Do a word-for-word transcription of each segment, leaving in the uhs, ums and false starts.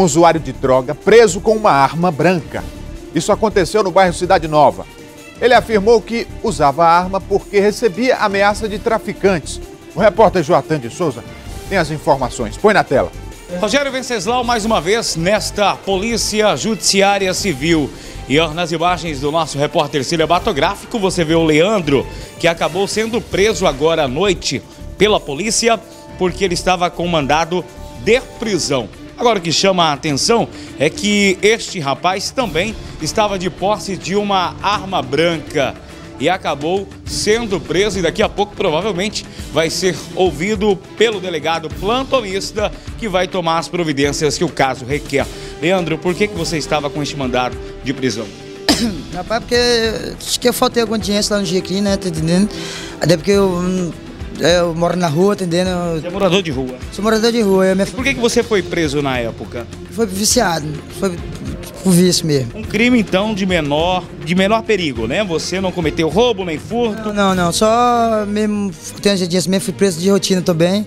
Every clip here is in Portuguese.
usuário de droga preso com uma arma branca. Isso aconteceu no bairro Cidade Nova. Ele afirmou que usava a arma porque recebia ameaça de traficantes. O repórter Joatan de Souza tem as informações. Põe na tela. Rogério Venceslau, mais uma vez, nesta Polícia Judiciária Civil. E nas imagens do nosso repórter cinematográfico, você vê o Leandro, que acabou sendo preso agora à noite pela polícia, porque ele estava com mandado de prisão. Agora, o que chama a atenção é que este rapaz também estava de posse de uma arma branca e acabou sendo preso, e daqui a pouco provavelmente vai ser ouvido pelo delegado plantonista, que vai tomar as providências que o caso requer. Leandro, por que que você estava com este mandado de prisão? Rapaz, porque acho que eu faltei alguma audiência lá no dia aqui, né, tá entendendo? Até porque eu, eu moro na rua, tá entendendo? Você é morador de rua? Sou morador de rua. Eu, minha... Por que que você foi preso na época? Foi viciado, foi por vício mesmo. Um crime, então, de menor, de menor perigo, né? Você não cometeu roubo nem furto? Não, não, não. Só mesmo, tem uns dias mesmo, fui preso de rotina também.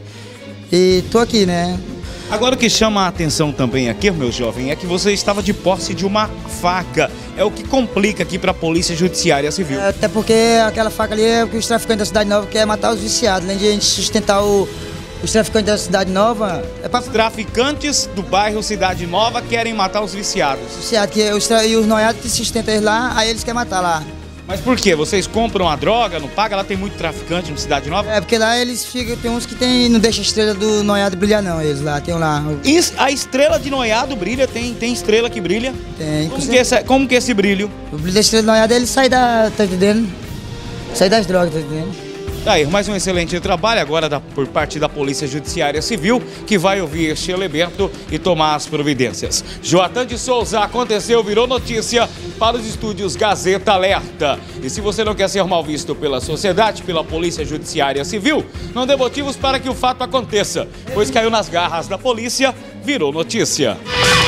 E tô aqui, né? Agora, o que chama a atenção também aqui, meu jovem, é que você estava de posse de uma faca. É o que complica aqui para a Polícia Judiciária Civil. É, até porque aquela faca ali é o que os traficantes da Cidade Nova querem matar os viciados. Além de a gente sustentar o, os traficantes da Cidade Nova... É pra... Os traficantes do bairro Cidade Nova querem matar os viciados. Os viciados, que os, e os noiados que sustentam eles lá, aí eles querem matar lá. Mas por quê? Vocês compram a droga, não paga? Lá tem muito traficante no Cidade Nova? É, porque lá eles ficam, tem uns que tem, não deixa a estrela do noiado brilhar não, eles lá, tem lá. E a estrela de noiado brilha? Tem, tem estrela que brilha? Tem. Como que, esse, como que é esse brilho? O brilho da estrela do noiado, ele sai da, tá entendendo? Sai das drogas, tá entendendo? Aí, mais um excelente trabalho agora da, por parte da Polícia Judiciária Civil, que vai ouvir este elemento e tomar as providências. Joatan de Souza, aconteceu, virou notícia para os estúdios Gazeta Alerta. E se você não quer ser mal visto pela sociedade, pela Polícia Judiciária Civil, não dê motivos para que o fato aconteça, pois caiu nas garras da polícia, virou notícia.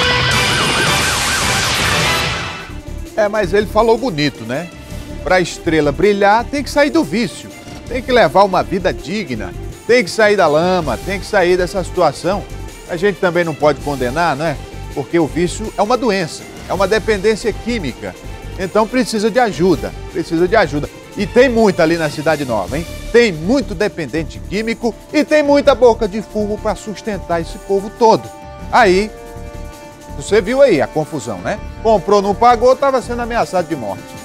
É, mas ele falou bonito, né? Para a estrela brilhar, tem que sair do vício. Tem que levar uma vida digna, tem que sair da lama, tem que sair dessa situação. A gente também não pode condenar, né? Porque o vício é uma doença, é uma dependência química. Então precisa de ajuda, precisa de ajuda. E tem muita ali na Cidade Nova, hein? Tem muito dependente químico e tem muita boca de fumo para sustentar esse povo todo. Aí, você viu aí a confusão, né? Comprou, não pagou, estava sendo ameaçado de morte.